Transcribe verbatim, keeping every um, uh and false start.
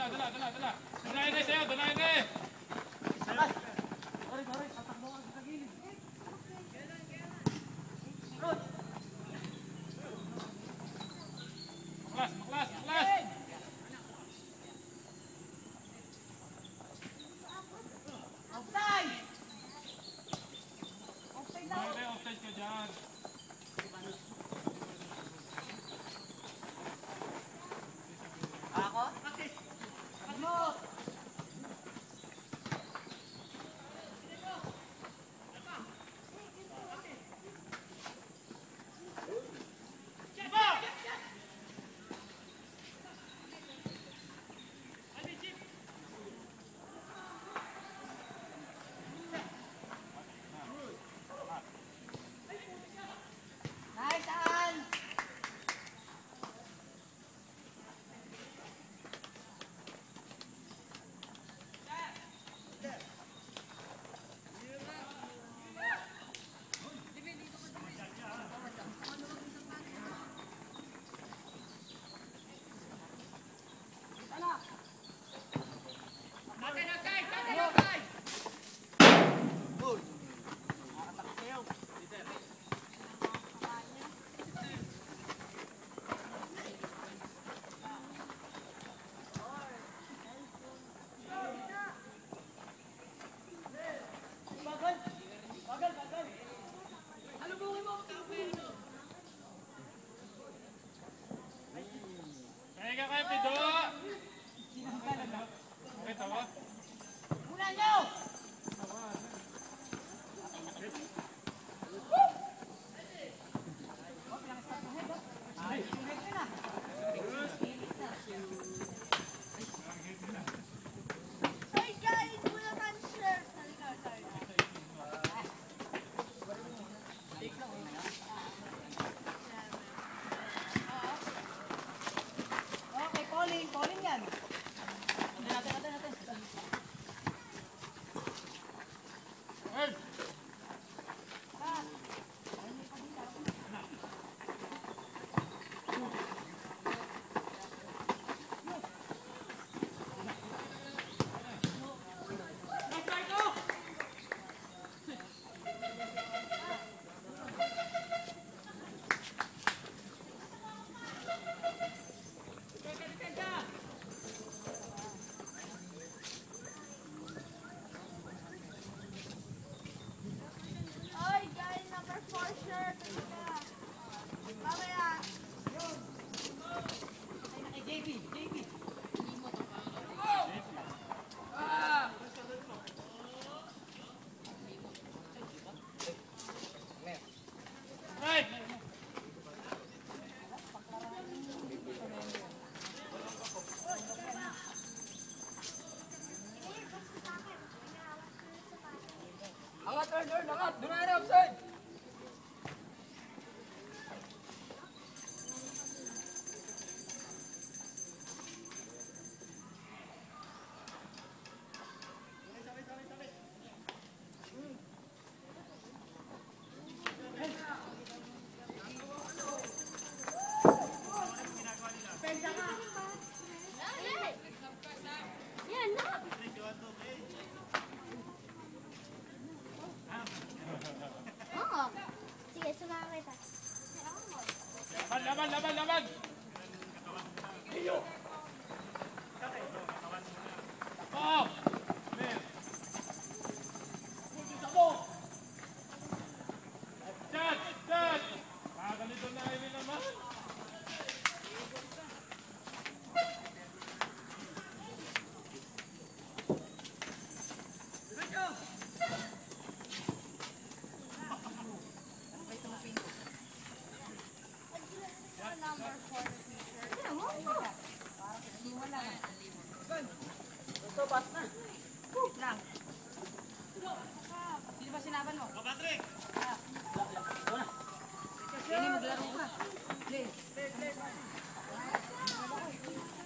dala, dala, dala. Dalayan na sa'yo, dalayan na eh. Sorry, sorry, tatakbo ka sa gilid. Rod! Maklas, maklas, maklas. Outside! Outside na! Mayroon, outside ka dyan. Ako? Ano? Nice, Al! Kaya ka kayo, Pido. Okay, tawa. Muna nyo! Sorry guys, wala kang shirt. Sorry, sorry. Okay, calling, calling yan. Natin, natin, natin, natin. Hey! Oy, guys, number four shirt. Mamaya. Ay, J P, J P. Right! Angat, turn, turn, angat. Doon na rin, offside. Yan na. Oo. Sige, sumakan kita. Laban, laban, laban, laban! Oh! Man. Dad! Dad! Makakalito na Amy naman. Number four na t-shirt. Yan, mo po. Wala na. Gusto, pass na. Woo, lang. Sino ba sinaban mo? Oh, Patrick! Ah. Wala. Ini maglaro ka. Play. Play, play.